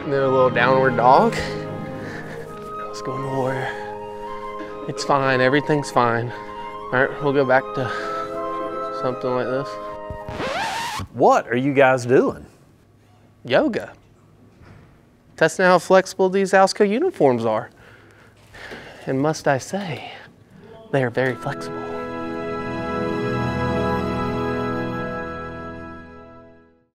And then a little downward dog. Let's go into warrior. It's fine, everything's fine. All right, we'll go back to something like this. What are you guys doing? Yoga. Testing how flexible these Alsco uniforms are. And must I say, they are very flexible.